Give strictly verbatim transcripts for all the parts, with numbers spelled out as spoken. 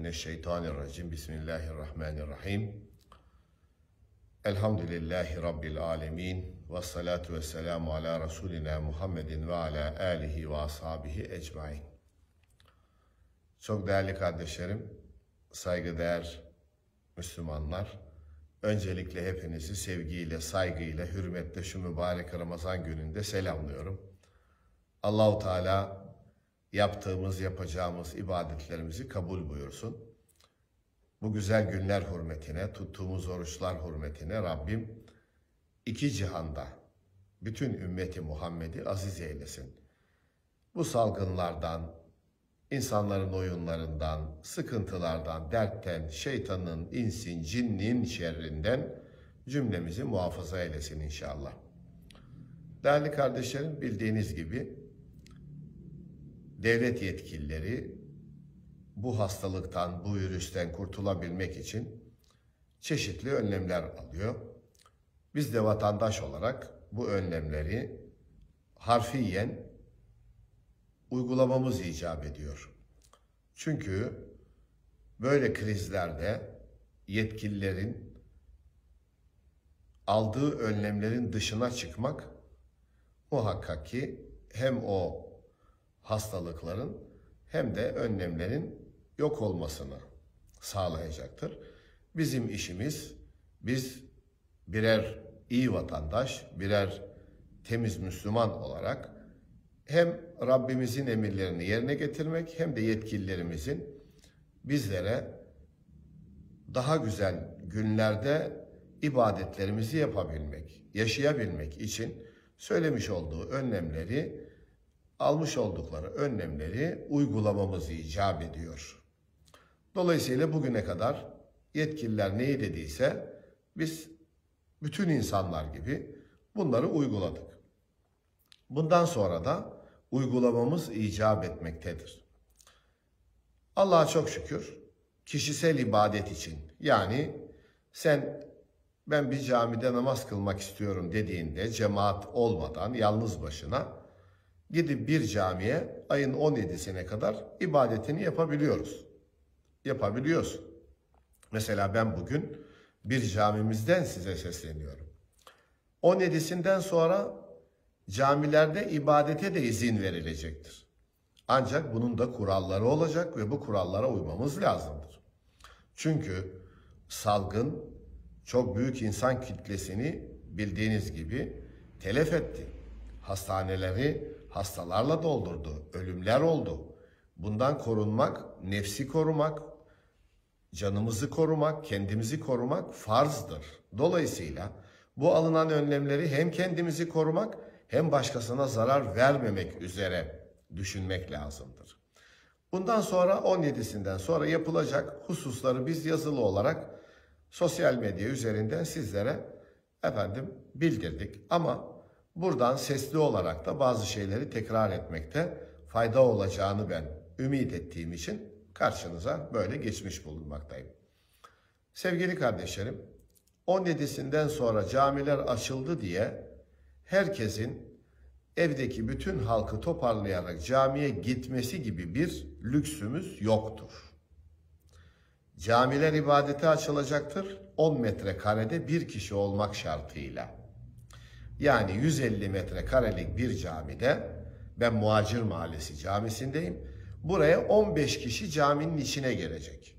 Mineşşeytanirracim. Bismillahirrahmanirrahim. Elhamdülillahi Rabbil alemin. Ve salatu ve selamu ala Resulina Muhammedin ve ala alihi ve ashabihi ecmain. Çok değerli kardeşlerim, saygıdeğer Müslümanlar, öncelikle hepinizi sevgiyle, saygıyla, hürmetle şu mübarek Ramazan gününde selamlıyorum. Allah-u Teala yaptığımız, yapacağımız ibadetlerimizi kabul buyursun. Bu güzel günler hürmetine, tuttuğumuz oruçlar hürmetine Rabbim iki cihanda bütün ümmeti Muhammed'i aziz eylesin. Bu salgınlardan, insanların oyunlarından, sıkıntılardan, dertten, şeytanın, insin, cinnin şerrinden cümlemizi muhafaza eylesin inşallah. Değerli kardeşlerim, bildiğiniz gibi devlet yetkilileri bu hastalıktan, bu virüsten kurtulabilmek için çeşitli önlemler alıyor. Biz de vatandaş olarak bu önlemleri harfiyen uygulamamız icap ediyor. Çünkü böyle krizlerde yetkililerin aldığı önlemlerin dışına çıkmak muhakkak ki hem o hastalıkların hem de önlemlerin yok olmasını sağlayacaktır. Bizim işimiz, biz birer iyi vatandaş, birer temiz Müslüman olarak hem Rabbimizin emirlerini yerine getirmek hem de yetkililerimizin bizlere daha güzel günlerde ibadetlerimizi yapabilmek, yaşayabilmek için söylemiş olduğu önlemleri, almış oldukları önlemleri uygulamamız icap ediyor. Dolayısıyla bugüne kadar yetkililer neyi dediyse biz bütün insanlar gibi bunları uyguladık. Bundan sonra da uygulamamız icap etmektedir. Allah'a çok şükür kişisel ibadet için, yani sen ben bir camide namaz kılmak istiyorum dediğinde cemaat olmadan yalnız başına gidip bir camiye ayın on yedisine kadar ibadetini yapabiliyoruz. Yapabiliyorsun. Mesela ben bugün bir camimizden size sesleniyorum. on yedisinden sonra camilerde ibadete de izin verilecektir. Ancak bunun da kuralları olacak ve bu kurallara uymamız lazımdır. Çünkü salgın çok büyük insan kitlesini bildiğiniz gibi telef etti. Hastaneleri hastalarla doldurdu, ölümler oldu. Bundan korunmak, nefsi korumak, canımızı korumak, kendimizi korumak farzdır. Dolayısıyla bu alınan önlemleri hem kendimizi korumak hem başkasına zarar vermemek üzere düşünmek lazımdır. Bundan sonra on yedisinden sonra yapılacak hususları biz yazılı olarak sosyal medya üzerinden sizlere efendim bildirdik. Ama buradan sesli olarak da bazı şeyleri tekrar etmekte fayda olacağını ben ümit ettiğim için karşınıza böyle geçmiş bulunmaktayım. Sevgili kardeşlerim, on yedisinden sonra camiler açıldı diye herkesin evdeki bütün halkı toparlayarak camiye gitmesi gibi bir lüksümüz yoktur. Camiler ibadete açılacaktır on metrekarede bir kişi olmak şartıyla. Yani yüz elli metrekarelik bir camide, ben Muhacir Mahallesi camisindeyim, buraya on beş kişi caminin içine gelecek.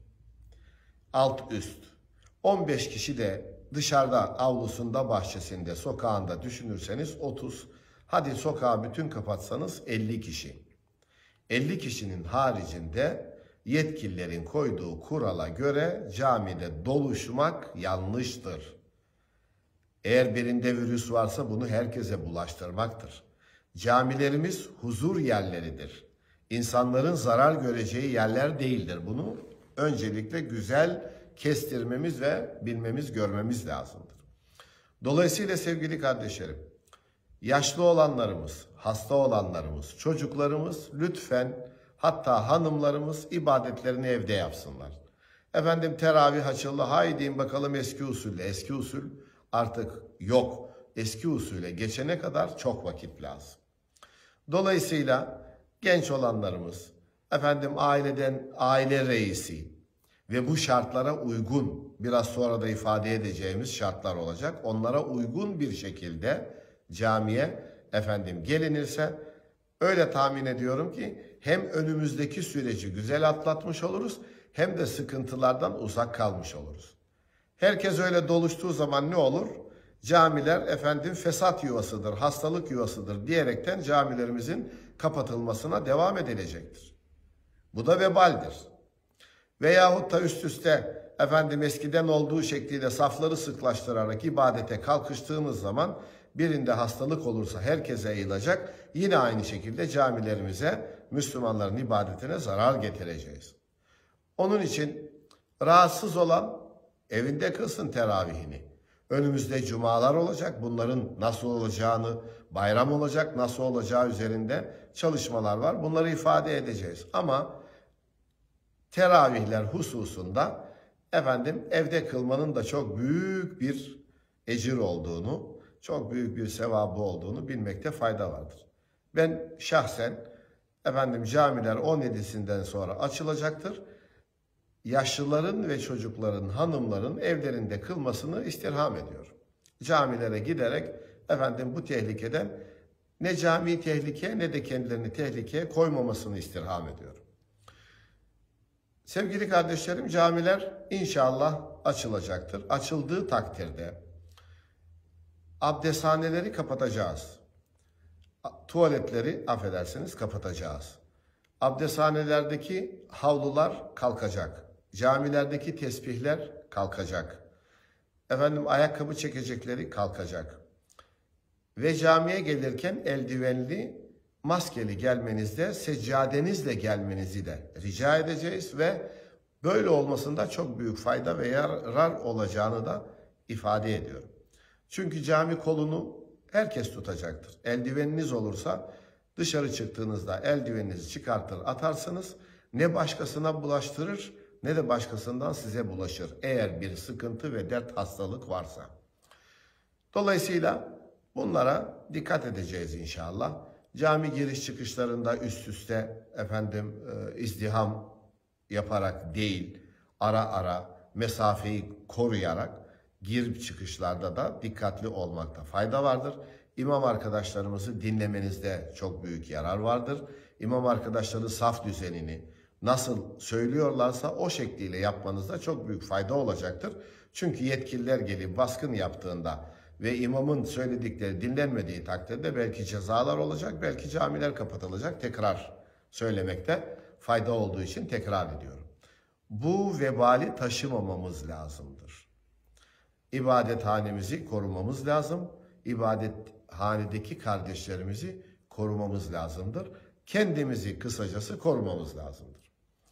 Alt üst. on beş kişi de dışarıda, avlusunda, bahçesinde, sokağında düşünürseniz otuz. Hadi sokağı bütün kapatsanız elli kişi. elli kişinin haricinde yetkililerin koyduğu kurala göre camide doluşmak yanlıştır. Eğer birinde virüs varsa bunu herkese bulaştırmaktır. Camilerimiz huzur yerleridir. İnsanların zarar göreceği yerler değildir. Bunu öncelikle güzel kestirmemiz ve bilmemiz, görmemiz lazımdır. Dolayısıyla sevgili kardeşlerim, yaşlı olanlarımız, hasta olanlarımız, çocuklarımız lütfen, hatta hanımlarımız ibadetlerini evde yapsınlar. Efendim teravih açıldı, haydi bakalım eski usulle. Eski usul artık yok. Eski usule geçene kadar çok vakit lazım. Dolayısıyla genç olanlarımız, efendim aileden aile reisi, ve bu şartlara uygun, biraz sonra da ifade edeceğimiz şartlar olacak. Onlara uygun bir şekilde camiye efendim gelinirse, öyle tahmin ediyorum ki hem önümüzdeki süreci güzel atlatmış oluruz, hem de sıkıntılardan uzak kalmış oluruz. Herkes öyle doluştuğu zaman ne olur? Camiler efendim fesat yuvasıdır, hastalık yuvasıdır diyerekten camilerimizin kapatılmasına devam edilecektir. Bu da vebaldir. Veyahut da üst üste efendim eskiden olduğu şekliyle safları sıklaştırarak ibadete kalkıştığımız zaman birinde hastalık olursa herkese yayılacak. Yine aynı şekilde camilerimize, Müslümanların ibadetine zarar getireceğiz. Onun için rahatsız olan evinde kılsın teravihini. Önümüzde cumalar olacak. Bunların nasıl olacağını, bayram olacak, nasıl olacağı üzerinde çalışmalar var. Bunları ifade edeceğiz. Ama teravihler hususunda efendim evde kılmanın da çok büyük bir ecir olduğunu, çok büyük bir sevabı olduğunu bilmekte fayda vardır. Ben şahsen efendim camiler on yedisinden sonra açılacaktır. Yaşlıların ve çocukların, hanımların evlerinde kılmasını istirham ediyorum. Camilere giderek efendim bu tehlikeden ne camiyi tehlikeye ne de kendilerini tehlikeye koymamasını istirham ediyorum. Sevgili kardeşlerim, camiler inşallah açılacaktır. Açıldığı takdirde abdesthaneleri kapatacağız. Tuvaletleri affedersiniz kapatacağız. Abdesthanelerdeki havlular kalkacak. Camilerdeki tesbihler kalkacak. Efendim ayakkabı çekecekleri kalkacak. Ve camiye gelirken eldivenli, maskeli gelmenizde, seccadenizle gelmenizi de rica edeceğiz ve böyle olmasında çok büyük fayda ve yarar olacağını da ifade ediyorum. Çünkü cami kolunu herkes tutacaktır. Eldiveniniz olursa dışarı çıktığınızda eldiveninizi çıkartır atarsınız. Ne başkasına bulaştırır ne de başkasından size bulaşır. Eğer bir sıkıntı ve dert hastalık varsa. Dolayısıyla bunlara dikkat edeceğiz inşallah. Cami giriş çıkışlarında üst üste efendim izdiham yaparak değil, ara ara mesafeyi koruyarak girip çıkışlarda da dikkatli olmakta fayda vardır. İmam arkadaşlarımızı dinlemenizde çok büyük yarar vardır. İmam arkadaşları saf düzenini nasıl söylüyorlarsa o şekliyle yapmanızda çok büyük fayda olacaktır. Çünkü yetkililer gelip baskın yaptığında ve imamın söyledikleri dinlenmediği takdirde belki cezalar olacak, belki camiler kapatılacak. Tekrar söylemekte fayda olduğu için tekrar ediyorum. Bu vebali taşımamamız lazımdır. İbadethanemizi korumamız lazım. İbadethanedeki kardeşlerimizi korumamız lazımdır. Kendimizi kısacası korumamız lazımdır.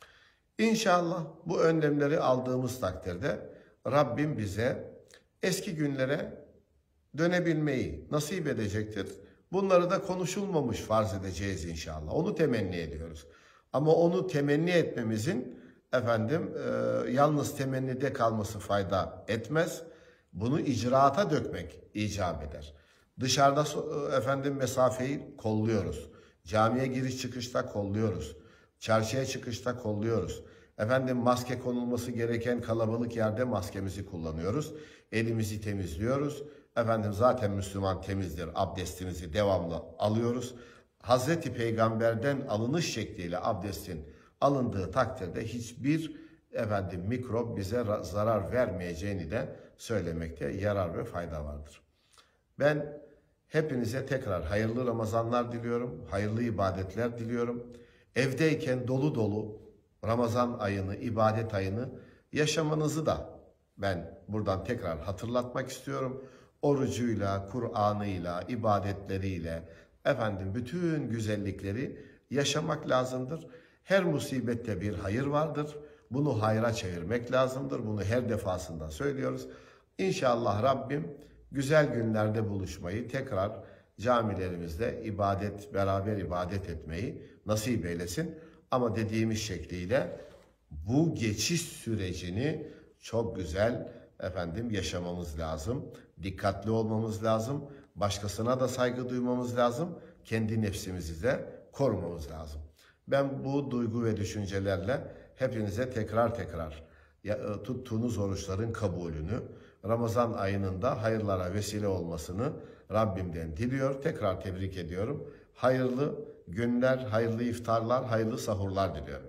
İnşallah bu önlemleri aldığımız takdirde Rabbim bize eski günlere dönebilmeyi nasip edecektir. Bunları da konuşulmamış farz edeceğiz inşallah. Onu temenni ediyoruz. Ama onu temenni etmemizin efendim e, yalnız temennide kalması fayda etmez. Bunu icraata dökmek icap eder. Dışarıda efendim mesafeyi kolluyoruz. Camiye giriş çıkışta kolluyoruz. Çarşıya çıkışta kolluyoruz. Efendim maske konulması gereken kalabalık yerde maskemizi kullanıyoruz. Elimizi temizliyoruz. Efendim zaten Müslüman temizdir. Abdestimizi devamlı alıyoruz. Hazreti Peygamber'den alınış şekliyle abdestin alındığı takdirde hiçbir efendim mikrop bize zarar vermeyeceğini de söylemekte yarar ve fayda vardır. Ben hepinize tekrar hayırlı Ramazanlar diliyorum. Hayırlı ibadetler diliyorum. Evdeyken dolu dolu Ramazan ayını, ibadet ayını yaşamanızı da ben buradan tekrar hatırlatmak istiyorum. Orucuyla, Kur'an'ıyla, ibadetleriyle, efendim bütün güzellikleri yaşamak lazımdır. Her musibette bir hayır vardır. Bunu hayra çevirmek lazımdır. Bunu her defasında söylüyoruz. İnşallah Rabbim güzel günlerde buluşmayı, tekrar camilerimizde ibadet, beraber ibadet etmeyi nasip eylesin. Ama dediğimiz şekliyle bu geçiş sürecini çok güzel efendim yaşamamız lazım. Dikkatli olmamız lazım. Başkasına da saygı duymamız lazım. Kendi nefsimizi de korumamız lazım. Ben bu duygu ve düşüncelerle hepinize tekrar tekrar ya- tuttuğunuz oruçların kabulünü, Ramazan ayının da hayırlara vesile olmasını Rabbimden diliyor. Tekrar tebrik ediyorum. Hayırlı günler, hayırlı iftarlar, hayırlı sahurlar diliyorum.